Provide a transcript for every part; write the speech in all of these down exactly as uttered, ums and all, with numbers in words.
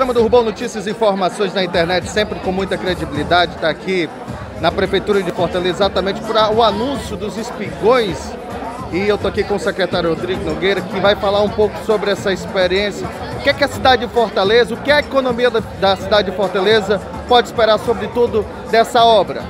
O programa do Rubão Notícias e Informações na internet, sempre com muita credibilidade, está aqui na Prefeitura de Fortaleza, exatamente para o anúncio dos espigões. E eu estou aqui com o secretário Rodrigo Nogueira, que vai falar um pouco sobre essa experiência. O que é que a cidade de Fortaleza, o que a economia da, da cidade de Fortaleza pode esperar, sobretudo, dessa obra?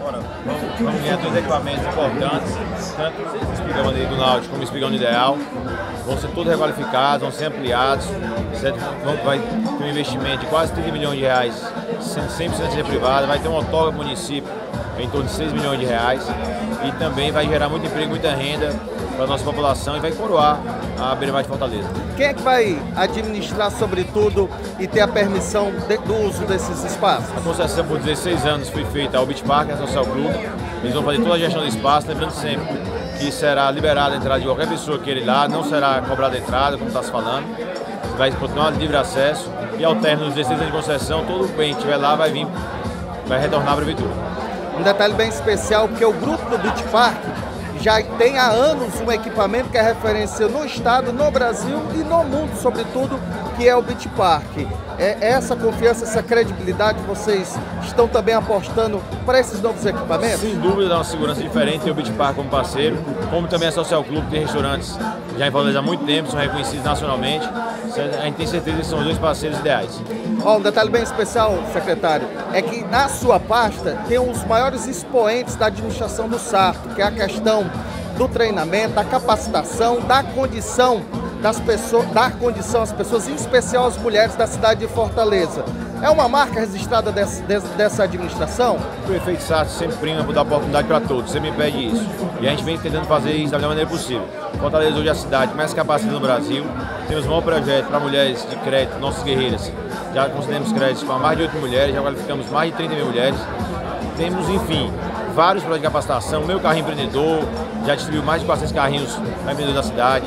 Vamos ganhar dois equipamentos importantes, tanto o espigão ali do Náutico como o espigão do Ideal. Vão ser todos requalificados, vão ser ampliados, certo? Vai ter um investimento de quase trinta milhões de reais, sendo cem por cento de privada, vai ter um autógrafo do município em torno de seis milhões de reais e também vai gerar muito emprego, muita renda para a nossa população e vai coroar a beira-mar de Fortaleza. Quem é que vai administrar, sobretudo, e ter a permissão de, do uso desses espaços? A concessão por dezesseis anos foi feita ao Beach Park, ao Social Club. Eles vão fazer toda a gestão do espaço, lembrando sempre que será liberada a entrada de qualquer pessoa que queira ir lá, não será cobrada a entrada, como está se falando. Vai continuar de livre acesso e ao término dos dezesseis anos de concessão, todo bem que estiver lá vai vir, vai retornar à Prefeitura. Um detalhe bem especial, porque o grupo do Beach Park já tem há anos um equipamento que é referência no estado, no Brasil e no mundo, sobretudo, que é o Beach Park. É essa confiança, essa credibilidade, vocês estão também apostando para esses novos equipamentos? Sem dúvida, dá uma segurança diferente, tem o Beach Park como parceiro, como também a Social Club, tem restaurantes já em Fortaleza há muito tempo, são reconhecidos nacionalmente. A gente tem certeza que são os dois parceiros ideais. Oh, um detalhe bem especial, secretário, é que na sua pasta tem os maiores expoentes da administração do Sarto, que é a questão do treinamento, da capacitação, da condição das pessoas, dar condição às pessoas, em especial às mulheres da cidade de Fortaleza. É uma marca registrada dessa, dessa administração? O prefeito Sarto sempre prima por dar oportunidade para todos, sempre me pede isso. E a gente vem tentando fazer isso da melhor maneira possível. Fortaleza hoje é a cidade mais capacitada no Brasil. Temos um bom projeto para mulheres de crédito, nossas guerreiras. Já concedemos créditos para mais de oito mulheres, já qualificamos mais de trinta mil mulheres. Temos, enfim, vários projetos de capacitação. O meu carrinho empreendedor, já distribuiu mais de quatrocentos carrinhos para empreendedor da cidade.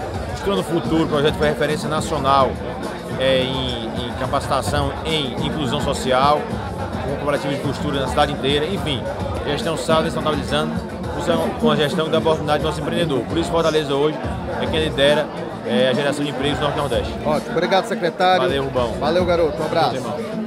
No futuro, o projeto foi referência nacional é, em, em capacitação em inclusão social, com cooperativas de costura na cidade inteira, enfim, a gestão Sarto está estabilizando com a gestão da oportunidade do nosso empreendedor. Por isso, Fortaleza hoje é quem lidera é, a geração de empregos no Norte-Nordeste. Ótimo, obrigado, secretário. Valeu, Rubão. Valeu, garoto, um abraço.